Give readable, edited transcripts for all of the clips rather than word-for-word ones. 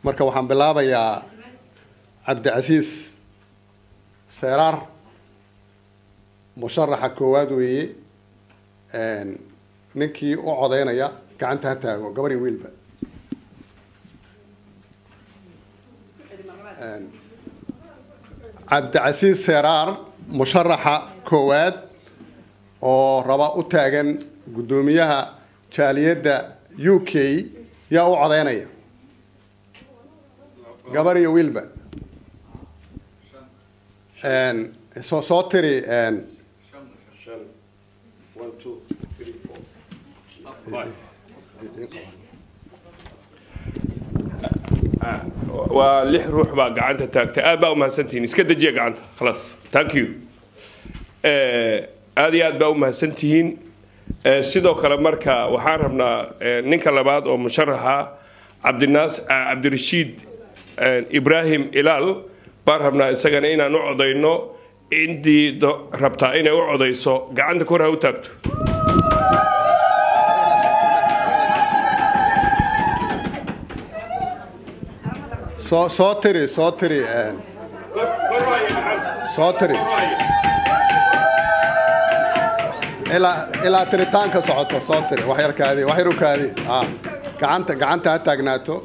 marka waxaan bilaabayaa Cabdicasiis Seeraar musharaxa koowaad weeye ninkii u codeynaya gacanta ha taago gabar iyo wiilba Cabdicasiis Seeraar musharaxa koowaad oo raba u taagan gudoomiyaha jaaliyadda UK yaa u codeynaya gabar iyo wiilba soo tiri 1 2 3 4 ولح روح بقى قعنت تاكت بقى وما سنتين اسكت دجيه قعنت خلاص ثانك يو هذه بقى وما سنتين sidoo kale marka waxaan rabnaa ninka labaad oo musharaxa Cabdirashiid Ibrahim Ilaal baan rabnaa isagana inaan u codeyno intii rabtaa inay u codeyso gacanta kor ha u taagto soo tiri إلى تريتانك صعدت صوتري وحير كادي وحير كادي كعنت هتاجناتو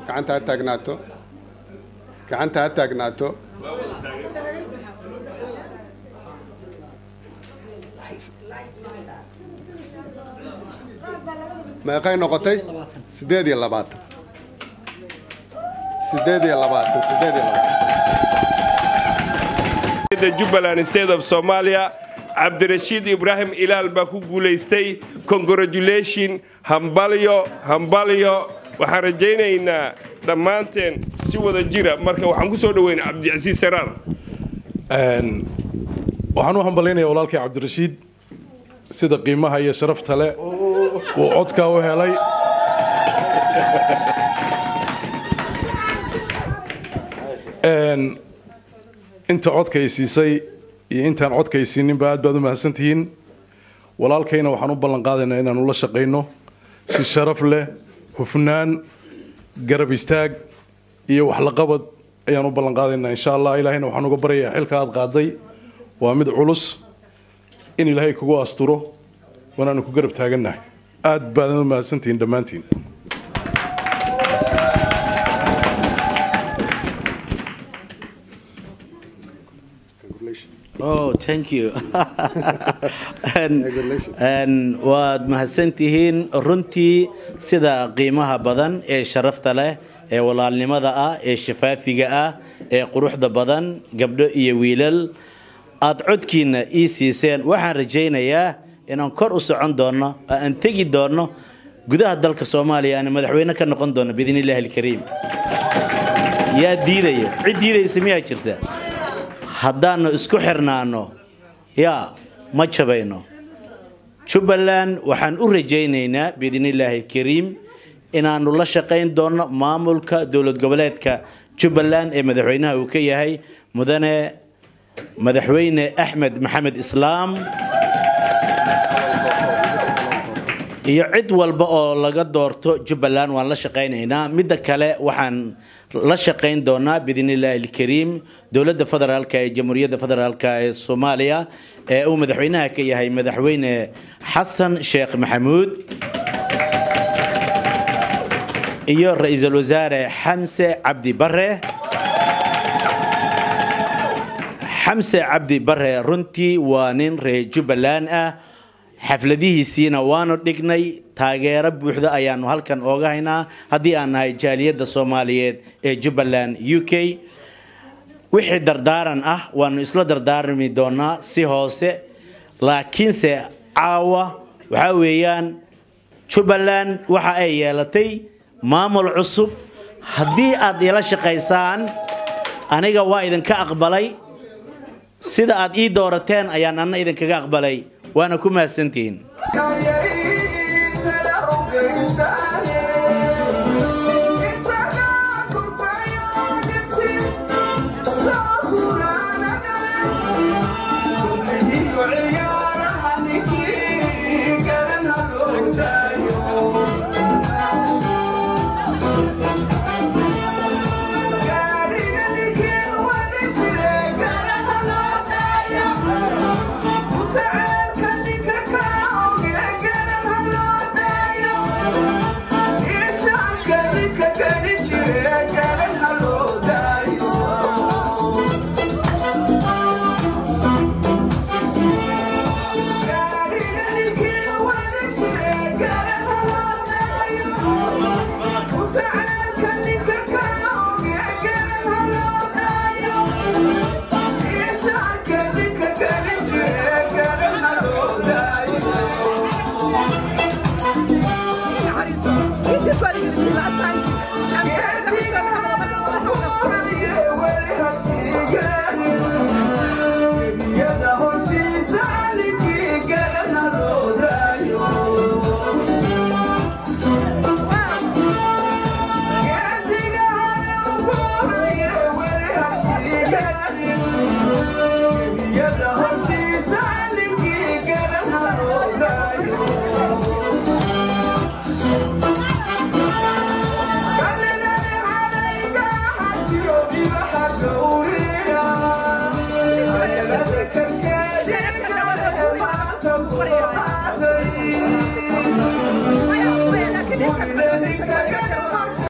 ما يقين نقطي سديدي اللبات Jubaland State of Somalia Cabdirashiid Ibrahim Ilaal baa ku guuleystay congratulations hambalyo waxaan rajaynaynaa dhammaanteen si wada jira marka waxaan ku soo dhaweynaa Cabdicasiis Seeraar waxaan u hambaleynayaa walaalkay Cabdirashiid sida qiimaha iyo sharafta leh uu codka u helay inta codka ay siisay iyo intaan codka ay siinin baad u mahadsantihiin walaalkayna waxaan u ballan qaadaynaa inaan ula shaqeyno si sharaf leh hufnaan garab istaag iyo wax la qabad ayaan u ballan qaadaynaa insha Allah ilaahayna waxaan uga baryayaa xilka aad qaaday waa mid culus in ilaahay kugu asturo wanaanu ku garab taaganahay aad baad u mahadsantihiin dhammaantiin Oh, thank you. and waad mahadsantihiin runtii sida qiimaha badan ee sharafta leh ee walaalnimada ah ee shafaafiga ah ee quruxda badan gabdho iyo wiilal aad codkiina ii siiseen waxaan rajaynayaa inaan kor u socon doono aan tagi doono gudaha dalka Soomaaliya aan madaxweyne ka noqon doono bidinillaahi alkariim yaa diidaya cid diidaysa miyaa jirta haddaan isku xirnaano yaa ma jabayno Jubaland waxaan u rajaynaynaa bidinillaahi alkariim inaanu la shaqeyn doono maamulka dawlad goboleedka Jubaland ee madaxweynaha uu ka yahay mudane madaxweyne Axmed Maxamed Islaam iyo cid walba oo laga doorto Jubaland waan la shaqeynaynaa midda kale waxaan la shaqeyn doonaa bidinillaahi alkariim dawladda federaalka ee jamhuuriyadda federaalka ee Soomaaliya ee uu madaxweynaha ka yahay madaxweyne Xasan Sheekh Maxamuud iyo ra'iisul wasaare Xamse Cabdi Barre runtii waa nin reer Jubaland ah xafladihiisina waanu dhignay taageero buuxda ayaanu halkan ooga haynaa haddii aan nahay jaaliyadda Soomaaliyeed ee Jubaland UK wixii dardaaran ah waanu isla dardaarmi doonaa si hoose laakiinse caawa waxa weeyaan Jubaland waxa ay yeelatay maamul cusub haddii aad ila shaqaysaan aniga waa idinka aqbalay sida aad ii doorateen ayaan anna idinkaga aqbalay وانا كما سنتين ku baryayaa